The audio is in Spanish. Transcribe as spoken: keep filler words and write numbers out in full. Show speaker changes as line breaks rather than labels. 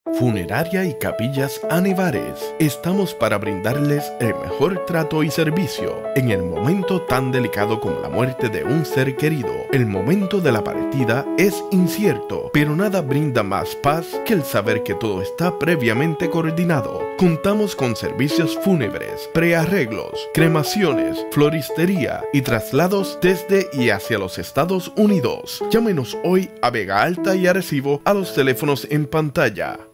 Funeraria y Capillas Anevares. Estamos para brindarles el mejor trato y servicio en el momento tan delicado como la muerte de un ser querido. El momento de la partida es incierto, pero nada brinda más paz que el saber que todo está previamente coordinado. Contamos con servicios fúnebres, prearreglos, cremaciones, floristería y traslados desde y hacia los Estados Unidos. Llámenos hoy a Vega Alta y Arecibo a los teléfonos en pantalla.